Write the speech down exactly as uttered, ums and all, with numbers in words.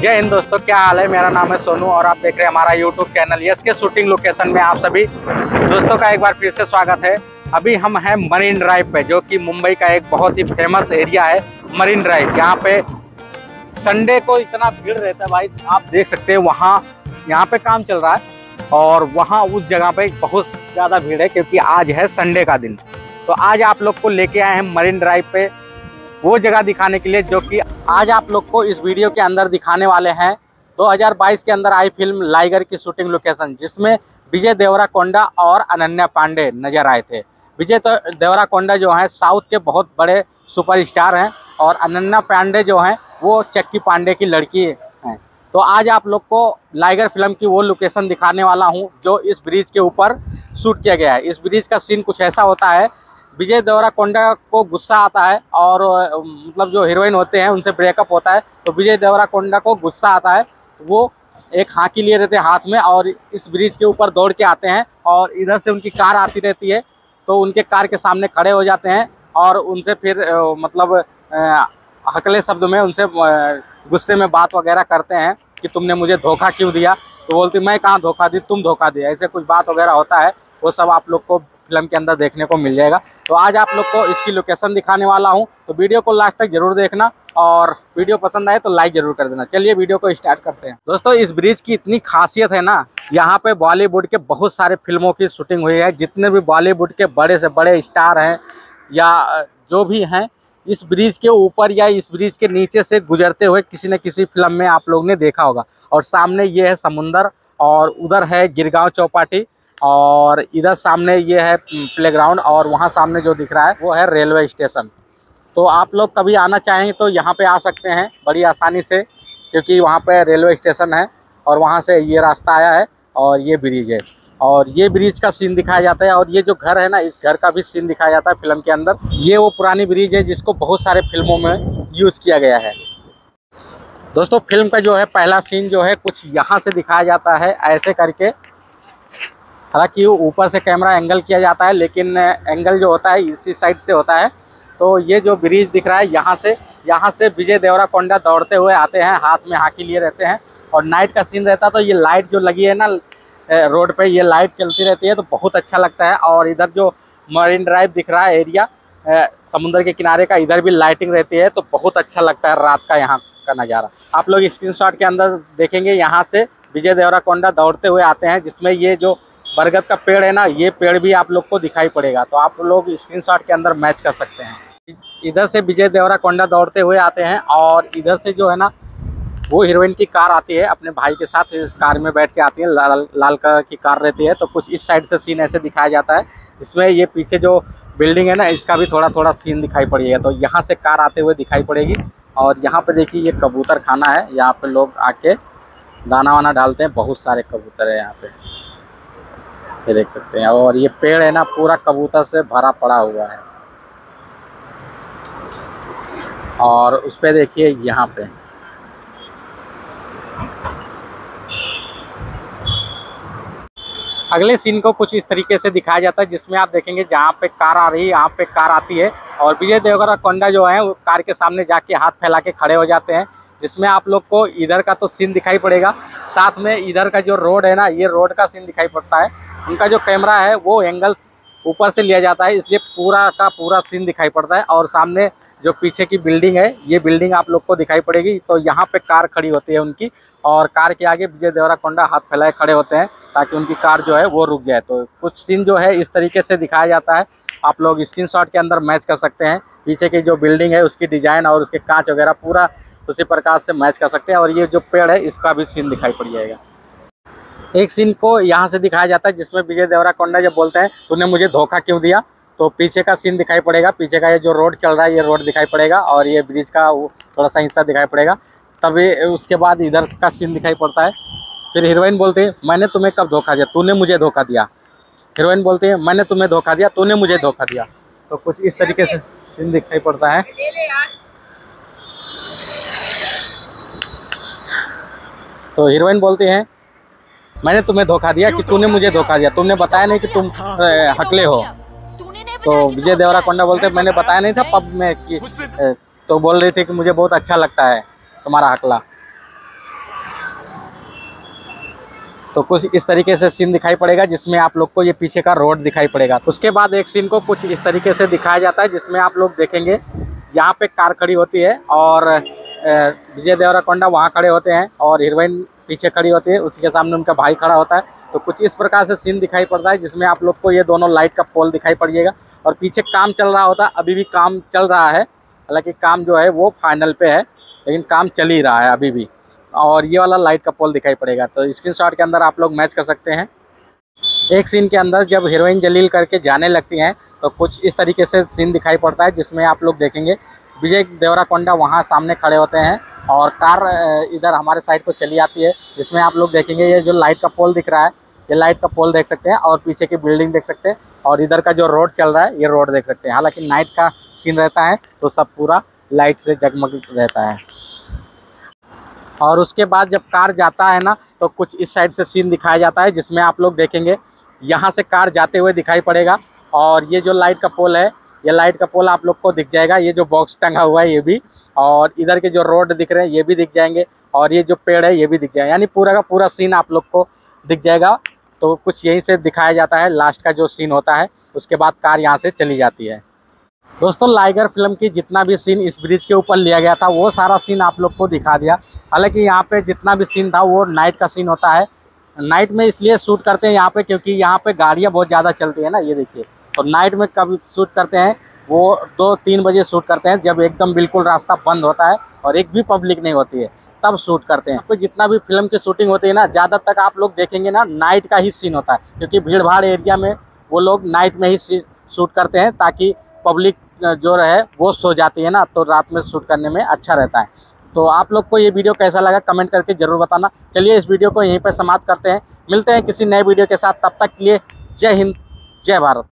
जय हिंद दोस्तों, क्या हाल है। मेरा नाम है सोनू और आप देख रहे हैं हमारा यूट्यूब चैनल यस के शूटिंग लोकेशन में। आप सभी दोस्तों का एक बार फिर से स्वागत है। अभी हम हैं मरीन ड्राइव पे, जो कि मुंबई का एक बहुत ही फेमस एरिया है मरीन ड्राइव। यहाँ पे संडे को इतना भीड़ रहता है भाई, आप देख सकते हैं। वहाँ यहाँ पे काम चल रहा है और वहाँ उस जगह पे बहुत ज़्यादा भीड़ है, क्योंकि आज है संडे का दिन। तो आज आप लोग को लेके आए हैं मरीन ड्राइव पे वो जगह दिखाने के लिए, जो कि आज आप लोग को इस वीडियो के अंदर दिखाने वाले हैं। दो हज़ार बाईस के अंदर आई फिल्म लाइगर की शूटिंग लोकेशन, जिसमें विजय देवराकोंडा और अनन्या पांडे नजर आए थे। विजय देवराकोंडा जो हैं साउथ के बहुत बड़े सुपरस्टार हैं और अनन्या पांडे जो हैं वो चक्की पांडे की लड़की हैं। तो आज आप लोग को लाइगर फिल्म की वो लोकेशन दिखाने वाला हूँ जो इस ब्रिज के ऊपर शूट किया गया है। इस ब्रिज का सीन कुछ ऐसा होता है, विजय देवराकोंडा को गुस्सा आता है और मतलब जो हीरोइन होते हैं उनसे ब्रेकअप होता है। तो विजय देवराकोंडा को गुस्सा आता है, वो एक हाकी लिए रहते हैं हाथ में और इस ब्रिज के ऊपर दौड़ के आते हैं और इधर से उनकी कार आती रहती है। तो उनके कार के सामने खड़े हो जाते हैं और उनसे फिर मतलब हकले शब्द में उनसे गुस्से में बात वगैरह करते हैं कि तुमने मुझे धोखा क्यों दिया। तो बोलती मैं कहाँ धोखा दी, तुम धोखा दिया। ऐसे कुछ बात वगैरह होता है, वो सब आप लोग को फिल्म के अंदर देखने को मिल जाएगा। तो आज आप लोग को इसकी लोकेशन दिखाने वाला हूं, तो वीडियो को लास्ट तक जरूर देखना और वीडियो पसंद आए तो लाइक जरूर कर देना। चलिए वीडियो को स्टार्ट करते हैं। दोस्तों, इस ब्रिज की इतनी खासियत है ना, यहाँ पे बॉलीवुड के बहुत सारे फिल्मों की शूटिंग हुई है। जितने भी बॉलीवुड के बड़े से बड़े स्टार हैं या जो भी हैं, इस ब्रिज के ऊपर या इस ब्रिज के नीचे से गुजरते हुए किसी न किसी फिल्म में आप लोग ने देखा होगा। और सामने ये है समुंदर और उधर है गिरगांव चौपाटी और इधर सामने ये है प्लेग्राउंड और वहाँ सामने जो दिख रहा है वो है रेलवे स्टेशन। तो आप लोग कभी आना चाहेंगे तो यहाँ पे आ सकते हैं बड़ी आसानी से, क्योंकि वहाँ पे रेलवे स्टेशन है और वहाँ से ये रास्ता आया है और ये ब्रिज है और ये ब्रिज का सीन दिखाया जाता है। और ये जो घर है ना, इस घर का भी सीन दिखाया जाता है फिल्म के अंदर। ये वो पुरानी ब्रिज है जिसको बहुत सारे फिल्मों में यूज़ किया गया है। दोस्तों, फिल्म का जो है पहला सीन जो है कुछ यहाँ से दिखाया जाता है ऐसे करके। हालांकि ऊपर से कैमरा एंगल किया जाता है, लेकिन एंगल जो होता है इसी साइड से होता है। तो ये जो ब्रिज दिख रहा है, यहाँ से यहाँ से विजय देवराकोंडा दौड़ते हुए आते हैं, हाथ में हाकी लिए रहते हैं और नाइट का सीन रहता है। तो ये लाइट जो लगी है ना रोड पे, ये लाइट चलती रहती है तो बहुत अच्छा लगता है। और इधर जो मरीन ड्राइव दिख रहा है एरिया समुद्र के किनारे का, इधर भी लाइटिंग रहती है तो बहुत अच्छा लगता है रात का यहाँ का नज़ारा। आप लोग स्क्रीनशॉट के अंदर देखेंगे, यहाँ से विजय देवराकोंडा दौड़ते हुए आते हैं, जिसमें ये जो बरगद का पेड़ है ना, ये पेड़ भी आप लोग को दिखाई पड़ेगा। तो आप लोग स्क्रीनशॉट के अंदर मैच कर सकते हैं। इधर से विजय देवराकोंडा दौड़ते हुए आते हैं और इधर से जो है ना वो हीरोइन की कार आती है, अपने भाई के साथ इस कार में बैठ के आती है। लाल लाल कलर की कार रहती है। तो कुछ इस साइड से सीन ऐसे दिखाया जाता है, जिसमें ये पीछे जो बिल्डिंग है ना, इसका भी थोड़ा थोड़ा सीन दिखाई पड़ेगा। तो यहाँ से कार आते हुए दिखाई पड़ेगी। और यहाँ पे देखिए ये कबूतर खाना है, यहाँ पे लोग आके दाना वाना डालते हैं। बहुत सारे कबूतर है यहाँ पे, ये देख सकते हैं। और ये पेड़ है ना पूरा कबूतर से भरा पड़ा हुआ है। और उस पे देखिए यहाँ पे अगले सीन को कुछ इस तरीके से दिखाया जाता है, जिसमें आप देखेंगे जहाँ पे कार आ रही है यहाँ पे कार आती है और विजय देवराकोंडा जो है वो कार के सामने जाके हाथ फैला के खड़े हो जाते हैं। जिसमें आप लोग को इधर का तो सीन दिखाई पड़ेगा, साथ में इधर का जो रोड है ना, ये रोड का सीन दिखाई पड़ता है। उनका जो कैमरा है वो एंगल ऊपर से लिया जाता है, इसलिए पूरा का पूरा सीन दिखाई पड़ता है। और सामने जो पीछे की बिल्डिंग है, ये बिल्डिंग आप लोग को दिखाई पड़ेगी। तो यहाँ पे कार खड़ी होती है उनकी और कार के आगे विजय देवराकोंडा हाथ फैलाए खड़े होते हैं ताकि उनकी कार जो है वो रुक जाए। तो कुछ सीन जो है इस तरीके से दिखाया जाता है। आप लोग स्क्रीनशॉट के अंदर मैच कर सकते हैं। पीछे की जो बिल्डिंग है उसकी डिज़ाइन और उसके कांच वगैरह पूरा उसी प्रकार से मैच कर सकते हैं। और ये जो पेड़ है इसका भी सीन दिखाई पड़ जाएगा। एक सीन को यहाँ से दिखाया जाता है, जिसमें विजय देवराकोंडा जब बोलते हैं तूने मुझे धोखा क्यों दिया, तो पीछे का सीन दिखाई पड़ेगा। पीछे का ये जो रोड चल रहा है ये रोड दिखाई पड़ेगा और ये ब्रिज का थोड़ा सा हिस्सा दिखाई पड़ेगा। तभी उसके बाद इधर का सीन दिखाई पड़ता है। फिर हीरोइन बोलती है मैंने तुम्हें कब धोखा दिया, तूने मुझे धोखा दिया। हीरोइन बोलती है मैंने तुम्हें धोखा दिया, तूने मुझे धोखा दिया। तो कुछ इस तरीके से सीन दिखाई पड़ता है। तो हीरोइन बोलती है मैंने तुम्हें धोखा दिया कि तूने मुझे धोखा दिया, तुमने बताया नहीं कि तुम हकले हो। तो विजय देवराकोंडा बोलते हैं मैंने बताया नहीं था पब में कि, तो बोल रही थी कि मुझे बहुत अच्छा लगता है तुम्हारा हकला। तो कुछ इस तरीके से सीन दिखाई पड़ेगा जिसमें आप लोग को ये पीछे का रोड दिखाई पड़ेगा। उसके बाद एक सीन को कुछ इस तरीके से दिखाया जाता है जिसमें आप लोग देखेंगे यहाँ पे कार खड़ी होती है और विजय देवरकोंडा वहाँ खड़े होते हैं और हीरोइन पीछे खड़ी होती है, उसके सामने उनका भाई खड़ा होता है। तो कुछ इस प्रकार से सीन दिखाई पड़ता है जिसमें आप लोग को ये दोनों लाइट का पोल दिखाई पड़िएगा और पीछे काम चल रहा होता है। अभी भी काम चल रहा है, हालांकि काम जो है वो फाइनल पे है, लेकिन काम चल ही रहा है अभी भी। और ये वाला लाइट का पोल दिखाई पड़ेगा। तो स्क्रीनशॉट के अंदर आप लोग मैच कर सकते हैं। एक सीन के अंदर जब हीरोइन जलील करके जाने लगती हैं तो कुछ इस तरीके से सीन दिखाई पड़ता है जिसमें आप लोग देखेंगे विजय देवरकोंडा वहाँ सामने खड़े होते हैं और कार इधर हमारे साइड को चली आती है, जिसमें आप लोग देखेंगे ये जो लाइट का पोल दिख रहा है, ये लाइट का पोल देख सकते हैं और पीछे की बिल्डिंग देख सकते हैं और इधर का जो रोड चल रहा है ये रोड देख सकते हैं। हालांकि नाइट का सीन रहता है तो सब पूरा लाइट से जगमग रहता है। और उसके बाद जब कार जाता है ना तो कुछ इस साइड से सीन दिखाया जाता है जिसमें आप लोग देखेंगे यहाँ से कार जाते हुए दिखाई पड़ेगा और ये जो लाइट का पोल है, ये लाइट का पोल आप लोग को दिख जाएगा। ये जो बॉक्स टंगा हुआ है ये भी, और इधर के जो रोड दिख रहे हैं ये भी दिख जाएंगे और ये जो पेड़ है ये भी दिख जाएगा, यानी पूरा का पूरा सीन आप लोग को दिख जाएगा। तो कुछ यहीं से दिखाया जाता है लास्ट का जो सीन होता है। उसके बाद कार यहाँ से चली जाती है। दोस्तों लाइगर फिल्म की जितना भी सीन इस ब्रिज के ऊपर लिया गया था वो सारा सीन आप लोग को दिखा दिया। हालांकि यहाँ पे जितना भी सीन था वो नाइट का सीन होता है। नाइट में इसलिए शूट करते हैं यहाँ पे क्योंकि यहाँ पे गाड़ियाँ बहुत ज़्यादा चलती है ना, ये देखिए। तो नाइट में कब शूट करते हैं वो दो तीन बजे शूट करते हैं जब एकदम बिल्कुल रास्ता बंद होता है और एक भी पब्लिक नहीं होती है, तब शूट करते हैं। तो जितना भी फिल्म की शूटिंग होती है ना ज़्यादा तक आप लोग देखेंगे ना नाइट का ही सीन होता है, क्योंकि भीड़ भाड़ एरिया में वो लोग नाइट में ही शूट करते हैं ताकि पब्लिक जो रहे वो सो जाती है ना, तो रात में शूट करने में अच्छा रहता है। तो आप लोग को ये वीडियो कैसा लगा कमेंट करके ज़रूर बताना। चलिए इस वीडियो को यहीं पर समाप्त करते हैं, मिलते हैं किसी नए वीडियो के साथ। तब तक के लिए जय हिंद, जय भारत।